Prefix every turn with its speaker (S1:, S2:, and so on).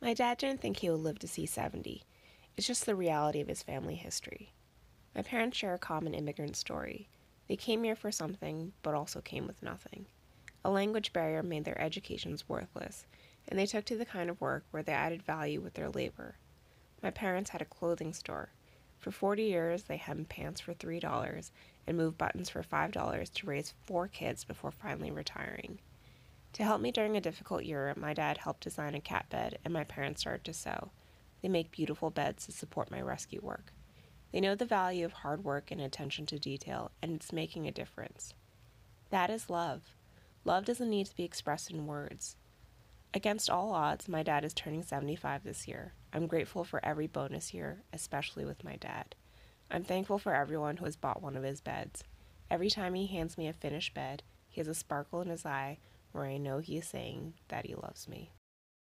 S1: My dad didn't think he would live to see 70. It's just the reality of his family history. My parents share a common immigrant story. They came here for something, but also came with nothing. A language barrier made their educations worthless, and they took to the kind of work where they added value with their labor. My parents had a clothing store. For 40 years, they hemmed pants for $3 and moved buttons for $5 to raise 4 kids before finally retiring. To help me during a difficult year, my dad helped design a cat bed, and my parents started to sew. They make beautiful beds to support my rescue work. They know the value of hard work and attention to detail, and it's making a difference. That is love. Love doesn't need to be expressed in words. Against all odds, my dad is turning 75 this year. I'm grateful for every bonus year, especially with my dad. I'm thankful for everyone who has bought one of his beds. Every time he hands me a finished bed, he has a sparkle in his eye where I know he is saying that he loves me.